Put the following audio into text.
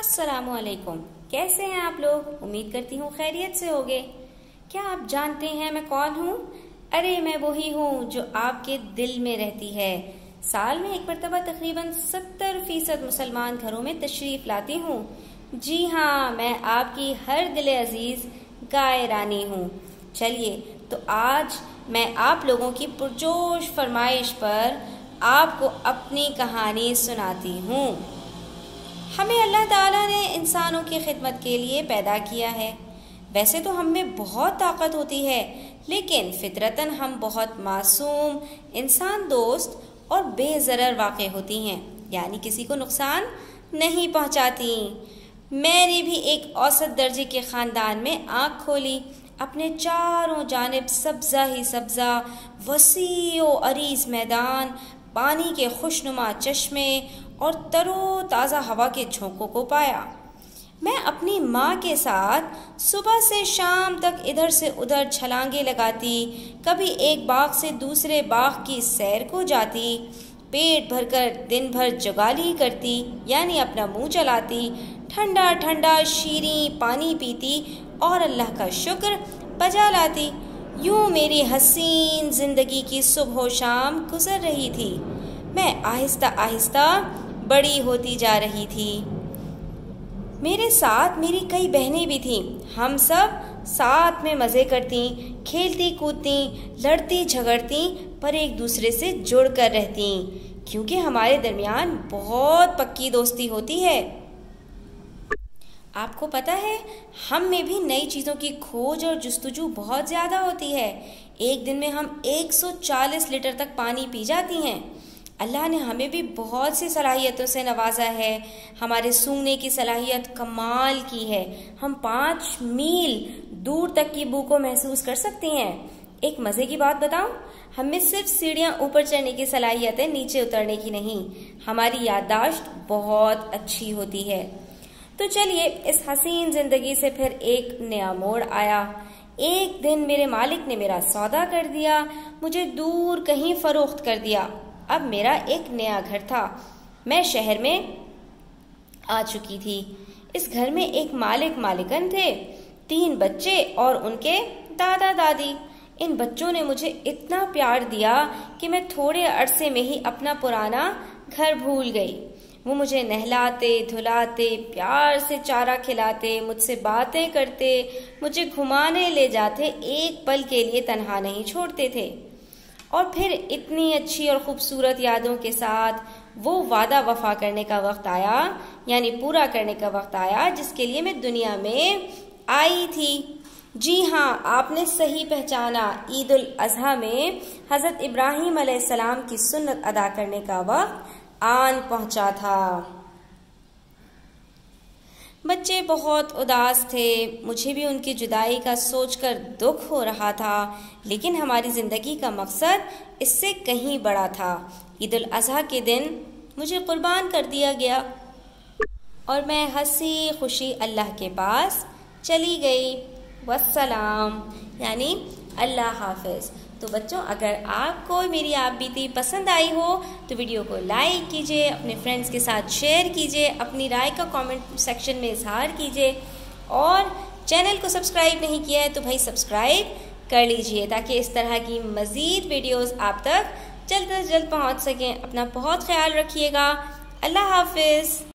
السلام علیکم، کیسے ہیں آپ لوگ؟ امید کرتی ہوں خیریت سے ہوگے۔ کیا آپ جانتے ہیں میں کون ہوں؟ ارے میں وہی ہوں جو آپ کے دل میں رہتی ہے۔ سال میں ایک مرتبہ تقریباً 70% مسلمان گھروں میں تشریف لاتی ہوں۔ جی ہاں، میں آپ کی ہر دل عزیز گائے رانی ہوں۔ چلیے تو آج میں آپ لوگوں کی پرجوش فرمائش پر آپ کو اپنی کہانی سناتی ہوں۔ ہمیں اللہ تعالیٰ نے انسانوں کی خدمت کے لیے پیدا کیا ہے۔ ویسے تو ہم میں بہت طاقت ہوتی ہے، لیکن فطرتاً ہم بہت معصوم، انسان دوست اور بے ضرر واقع ہوتی ہیں، یعنی کسی کو نقصان نہیں پہنچاتی۔ میں نے بھی ایک اوسط درجے کے خاندان میں آنکھ کھولی۔ اپنے چاروں جانب سبزہ ہی سبزہ، وسیع و عریض میدان، پانی کے خوشنما چشمے اور ترو تازہ ہوا کے جھونکوں کو پایا۔ میں اپنی ماں کے ساتھ صبح سے شام تک ادھر سے ادھر چھلانگیں لگاتی، کبھی ایک باغ سے دوسرے باغ کی سیر کو جاتی، پیٹ بھر کر دن بھر جگالی کرتی، یعنی اپنا منہ چلاتی، ٹھنڈا ٹھنڈا شیریں پانی پیتی اور اللہ کا شکر بجا لاتی۔ یوں میری حسین زندگی کی صبح و شام گزر رہی تھی۔ میں آہستہ آہستہ بڑی ہوتی جا رہی تھی۔ میرے ساتھ میری کئی بہنیں بھی تھیں۔ ہم سب ساتھ میں مزے کرتی، کھیلتی کودتی، لڑتی جھگڑتی، پر ایک دوسرے سے جڑ کر رہتی، کیونکہ ہمارے درمیان بہت پکی دوستی ہوتی ہے۔ آپ کو پتہ ہے، ہم میں بھی نئی چیزوں کی کھوج اور جستجو بہت زیادہ ہوتی ہے۔ ایک دن میں ہم 140 لیٹر تک پانی پی جاتی ہیں۔ اللہ نے ہمیں بھی بہت سی صلاحیتوں سے نوازا ہے۔ ہمارے سونگنے کی صلاحیت کمال کی ہے۔ ہم 5 میل دور تک کی بو کو محسوس کر سکتے ہیں۔ ایک مزے کی بات بتاؤں، ہم میں صرف سیڑھیاں اوپر چڑھنے کی صلاحیت ہے، نیچے اترنے کی نہیں۔ ہماری یادداشت بہت اچھی ہوتی ہے۔ تو چلیے، اس حسین زندگی سے پھر ایک نیا موڑ آیا۔ ایک دن میرے مالک نے میرا سودا کر دیا، مجھے دور کہیں فروخت کر دیا۔ اب میرا ایک نیا گھر تھا۔ میں شہر میں آ چکی تھی۔ اس گھر میں ایک مالکن تھے، 3 بچے اور ان کے دادا دادی۔ ان بچوں نے مجھے اتنا پیار دیا کہ میں تھوڑے عرصے میں ہی اپنا پرانا گھر بھول گئی۔ وہ مجھے نہلاتے دھلاتے، پیار سے چارہ کھلاتے، مجھ سے باتیں کرتے، مجھے گھمانے لے جاتے، ایک پل کے لیے تنہا نہیں چھوڑتے تھے۔ اور پھر اتنی اچھی اور خوبصورت یادوں کے ساتھ وہ وعدہ وفا کرنے کا وقت آیا، یعنی پورا کرنے کا وقت آیا جس کے لیے میں دنیا میں آئی تھی۔ جی ہاں، آپ نے صحیح پہچانا، عید الاضحیٰ میں حضرت ابراہیم علیہ السلام کی سنت ادا کرنے کا وقت آن پہنچا تھا۔ بچے بہت اداس تھے، مجھے بھی ان کی جدائی کا سوچ کر دکھ ہو رہا تھا، لیکن ہماری زندگی کا مقصد اس سے کہیں بڑا تھا۔ عید الاضحیٰ کے دن مجھے قربان کر دیا گیا اور میں ہنسی خوشی اللہ کے پاس چلی گئی۔ والسلام، یعنی اللہ حافظ۔ تو بچوں، اگر آپ کو میری آپ بیتی پسند آئی ہو تو ویڈیو کو لائک کیجئے، اپنے فرینڈز کے ساتھ شیئر کیجئے، اپنی رائے کا کامنٹ سیکشن میں اظہار کیجئے، اور چینل کو سبسکرائب نہیں کیا ہے تو بھائی سبسکرائب کر لیجئے تاکہ اس طرح کی مزید ویڈیوز آپ تک جلد از جلد پہنچ سکیں۔ اپنا بہت خیال رکھیے گا۔ اللہ حافظ۔